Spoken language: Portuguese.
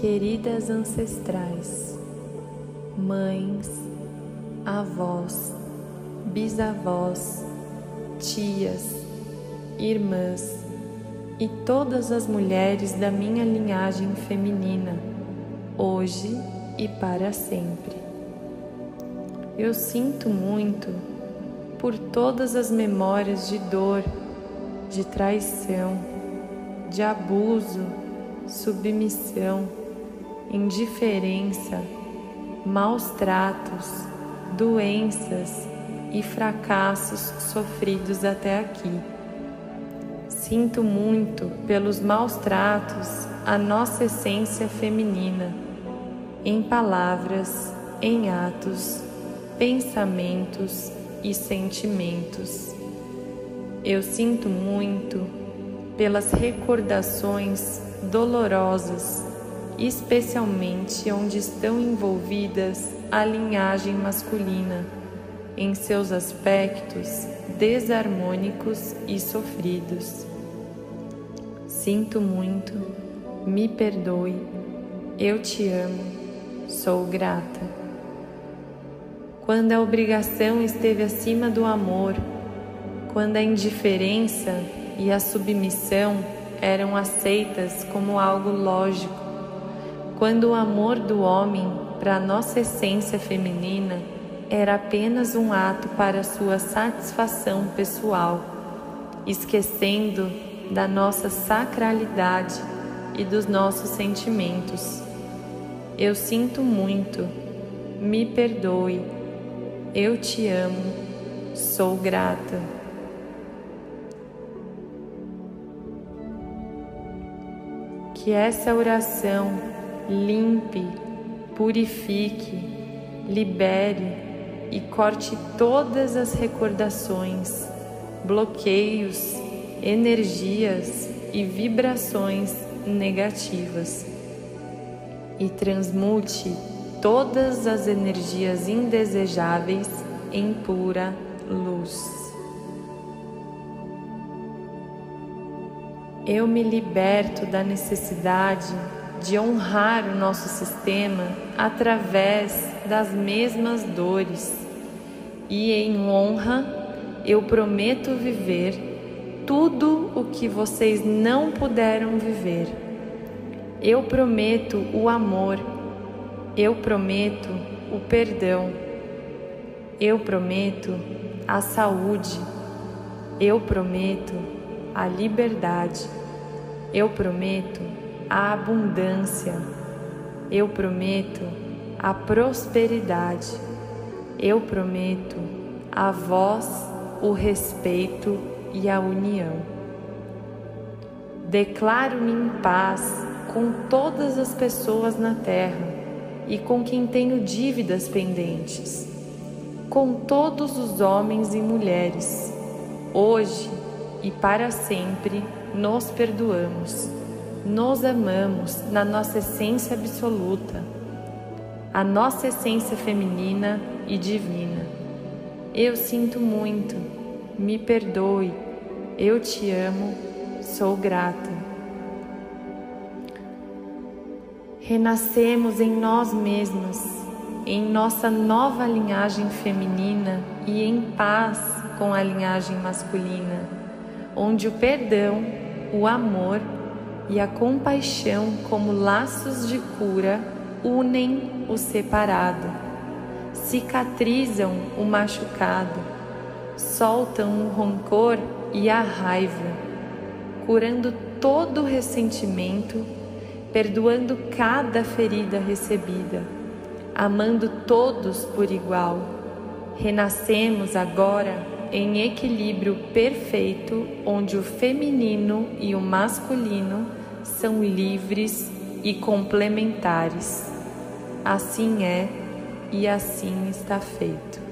queridas ancestrais, mães, avós, bisavós, tias, irmãs e todas as mulheres da minha linhagem feminina, hoje e para sempre. Eu sinto muito por todas as memórias de dor, de traição, de abuso, submissão, indiferença, maus tratos, doenças e fracassos sofridos até aqui. Sinto muito pelos maus tratos à nossa essência feminina, em palavras, em atos, pensamentos e sentimentos. Eu sinto muito pelas recordações dolorosas, especialmente onde estão envolvidas a linhagem masculina, em seus aspectos desarmônicos e sofridos. Sinto muito, me perdoe, eu te amo, sou grata. Quando a obrigação esteve acima do amor, quando a indiferença e a submissão eram aceitas como algo lógico, quando o amor do homem para a nossa essência feminina era apenas um ato para sua satisfação pessoal, esquecendo da nossa sacralidade e dos nossos sentimentos. Eu sinto muito, me perdoe, eu te amo, sou grata. Que essa oração limpe, purifique, libere e corte todas as recordações, bloqueios, energias e vibrações negativas e transmute todas as energias indesejáveis em pura luz. Eu me liberto da necessidade de honrar o nosso sistema através das mesmas dores. E em honra, eu prometo viver tudo o que vocês não puderam viver. Eu prometo o amor. Eu prometo o perdão. Eu prometo a saúde. Eu prometo a liberdade. Eu prometo a abundância. Eu prometo a prosperidade. Eu prometo a voz, o respeito e a união. Declaro-me em paz com todas as pessoas na terra e com quem tenho dívidas pendentes, com todos os homens e mulheres. Hoje e para sempre nos perdoamos, nos amamos na nossa essência absoluta, a nossa essência feminina e divina. Eu sinto muito, me perdoe, eu te amo, sou grata. Renascemos em nós mesmas, em nossa nova linhagem feminina e em paz com a linhagem masculina, onde o perdão, o amor e a compaixão como laços de cura unem o separado, cicatrizam o machucado, soltam o rancor e a raiva, curando todo o ressentimento, perdoando cada ferida recebida, amando todos por igual. Renascemos agora em equilíbrio perfeito, onde o feminino e o masculino são livres e complementares. Assim é e assim está feito.